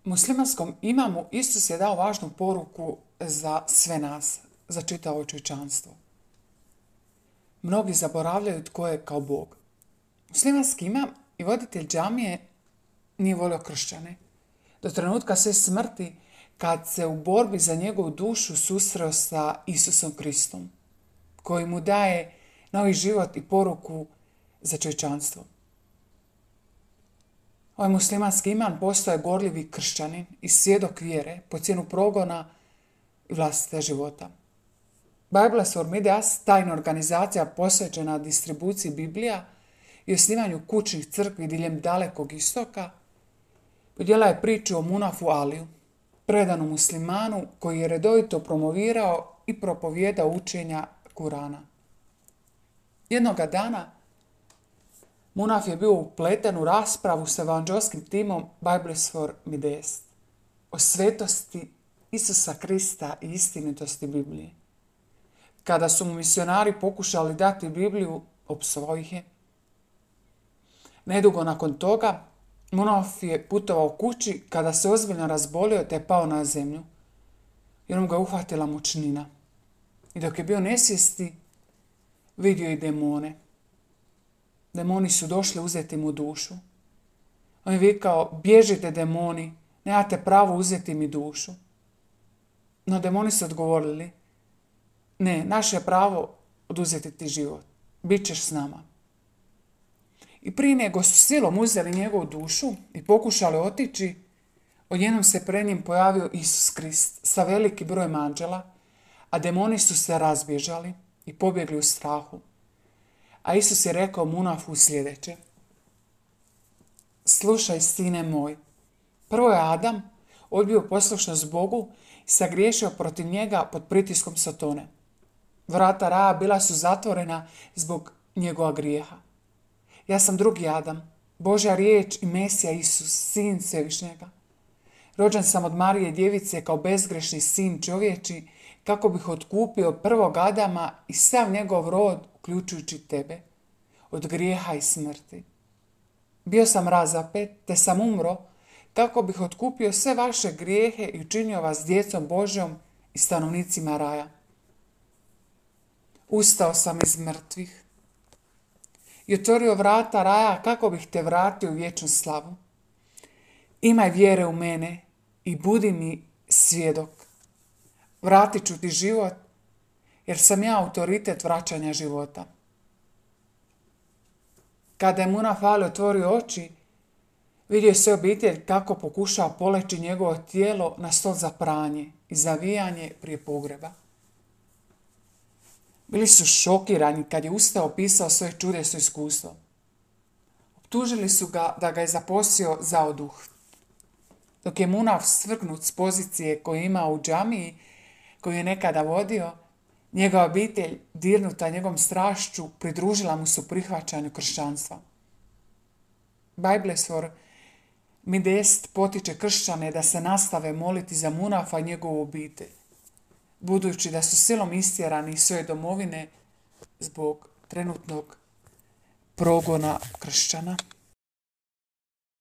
muslimanskom imamu Isus je dao važnu poruku za sve nas, za čitavo čovječanstvo. Mnogi zaboravljaju tko je kao Bog. Muslimanski imam i voditelj džamije nije volio kršćane. Do trenutka sve smrti, kad se u borbi za njegovu dušu susreo sa Isusom Kristom, koji mu daje novi život i poruku za čovječanstvo. Ovaj muslimanski imam postao je gorljivi kršćanin i svjedok vjere po cijenu progona i vlastite života. Bibles for Midas, tajna organizacija posvećena distribuciji Biblija i osnivanju kućnih crkvi diljem Dalekog istoka, podijela je priču o Munafu Aliju, predanom muslimanu koji je redovito promovirao i propovijedao učenja Kurana. Jednoga dana Munaf je bio upleten u raspravu s evanđelskim timom Bibles for Midas o svetosti Isusa Krista i istinitosti Biblije. Kada su mu misionari pokušali dati Bibliju, opsovao ih je. Nedugo nakon toga, Munaf je putovao kući kada se ozbiljno razbolio te je pao na zemlju, jer mu ga uhvatila mučnina. I dok je bio nesvijesti, vidio i demone. Demoni su došli uzeti mu dušu. On je vikao, bježite demoni, nemate pravo uzeti mi dušu. No demoni su odgovorili, ne, naše je pravo oduzeti ti život, bit ćeš s nama. I prije nego su silom uzeli njegovu dušu i pokušali otići, odjednom se pred njim pojavio Isus Krist sa velikim brojem anđela, a demoni su se razbježali i pobjegli u strahu. A Isus je rekao Munafu sljedeće: slušaj, sine moj, prvo je Adam odbio poslušnost Bogu i sagriješio protiv njega pod pritiskom Satone. Vrata raja bila su zatvorena zbog njegova grijeha. Ja sam drugi Adam, Božja riječ i Mesija Isus, sin Svevišnjega. Rođen sam od Marije djevice kao bezgrešni sin čovječi, kako bih otkupio prvog Adama i sav njegov rod, uključujući tebe, od grijeha i smrti. Bio sam razapet, te sam umro, kako bih otkupio sve vaše grijehe i učinio vas djecom Božjom i stanovnicima raja. Ustao sam iz mrtvih i otvorio vrata raja kako bih te vratio u vječnu slavu. Imaj vjere u mene i budi mi svjedok. Vratit ću ti život, jer sam ja autoritet vraćanja života. Kada je Munaf Ali otvorio oči, vidio se obitelj kako pokušava poleći njegovo tijelo na stol za pranje i zavijanje prije pogreba. Bili su šokirani kad je ustao opisao svoje čudesno iskustvo. Optužili su ga da ga je zaposio zaoduh. Dok je Munaf svrgnut s pozicije koju je imao u džamiji, koju je nekada vodio, njegova obitelj, dirnuta njegovom strašću, pridružila mu se u prihvaćanju kršćanstva. Bibles for Midas potiče kršćane da se nastave moliti za Munafa i njegovu obitelj, budući da su silom istjerani iz svoje domovine zbog trenutnog progona kršćana.